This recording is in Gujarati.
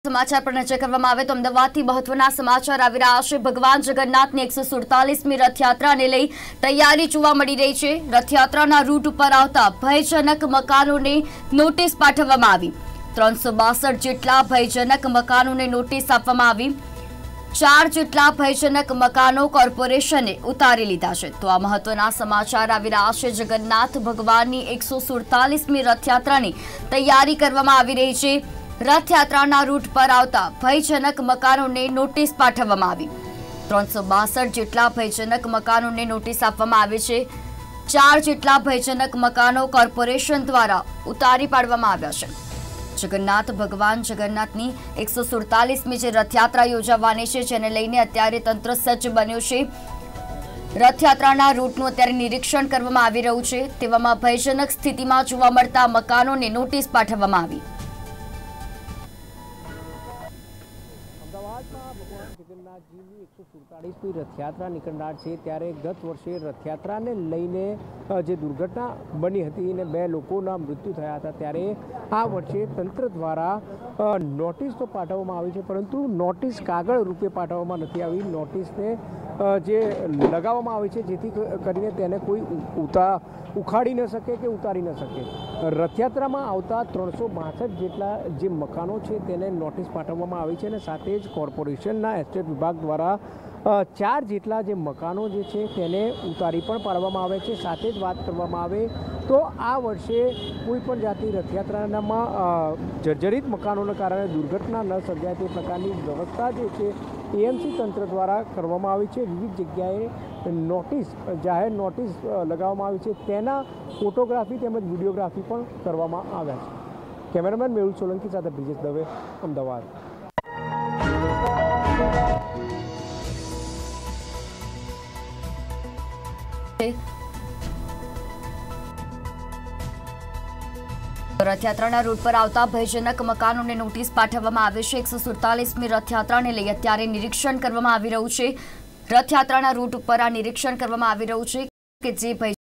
समाचार पर नजर કરવામાં આવે તો અમદાવાદથી મહત્વના સમાચાર આવી રહ્યા છે। ભગવાન જગન્નાથની 147મી રથયાત્રાને લઈ તૈયારી જોવા મળી રહી છે। રથયાત્રાના રૂટ ઉપર આવતા ભયજનક મકાનોને નોટિસ પાઠવવામાં આવી। 362 જેટલા ભયજનક મકાનોને નોટિસ આપવામાં આવી। 4 જેટલા ભયજનક મકાનો કોર્પોરેશને ઉતારી લીધા છે। તો આ મહત્વના સમાચાર આવી રહ્યા છે। જગન્નાથ ભગવાનની 147મી રથયાત્રાની તૈયારી કરવામાં આવી રહી છે। रथयात्राना रूट पर आवता भयजनक मकानों ने नोटिस पाठववामां आवी। 362 जेटला भयजनक मकानों ने नोटिस आपवामां आवी छे। 4 जेटला भयजनक मकानों कॉर्पोरेशन द्वारा उतारी पाडवामां आव्या छे। जगन्नाथ भगवान जगन्नाथनी 147મી जे रथयात्रा योजावानी छे, जेने लईने अत्यारे तंत्र सज्ज बन्युं छे। रथयात्राना रूटनुं अत्यारे निरीक्षण करवामां आवी रह्युं छे। तेवामां भयजनक स्थितिमां जोवा मळता मकानोने नोटिस पाठववामां आवी। भगवान जगन्नाथजीની 147મી રથયાત્રા નીકળનાર છે, ત્યારે ગત વર્ષે રથયાત્રાને લઈને જે દુર્ઘટના બની હતી અને 2 લોકોના મૃત્યુ થયા હતા, ત્યારે આ વર્ષે તંત્ર દ્વારા નોટિસ તો પાઠવવામાં આવી છે, પરંતુ નોટિસ કાગળ રૂપે પાઠવવામાં નથી આવી। નોટિસને જે લગાવવામાં આવી છે, જેથી કરીને તેને કોઈ ઉખાડી ન શકે કે ઉતારી ન શકે। રથયાત્રામાં આવતા 362 જેટલા જે મકાનો છે તેને નોટિસ પાઠવવામાં આવી છે અને સાથે જ કોર્પોરેશનના એસ્ટેટ વિભાગ દ્વારા 4 જેટલા જે મકાનો જે છે તેને ઉતારી પણ પાડવામાં આવે છે। સાથે જ વાત કરવામાં આવે તો આ વર્ષે કોઈ પણ જાતની રથયાત્રામાં જર્જરિત મકાનોના કારણે દુર્ઘટના ન સર્જાય તે પ્રકારની વ્યવસ્થા જે છે એએમસી તંત્ર દ્વારા કરવામાં આવી છે। વિવિધ જગ્યાએ જાહેર નોટિસ લગાવવામાં આવી છે, તેના ફોટોગ્રાફી તેમજ વિડીયોગ્રાફી પણ કરવામાં આવ્યા છે। કેમેરામેન મેહુલ સોલંકી સાથે બ્રિજેશ દવે, અમદાવાદ। रथयात्राना रूट पर आवता भयजनक मकानों ने नोटिस पाठववामां आवी छे। 147મી रथयात्राने लई अत्यारे निरीक्षण करवामां आवी रह्युं छे। रथयात्राना रूट पर आ निरीक्षण करवामां आवी रह्युं छे के जे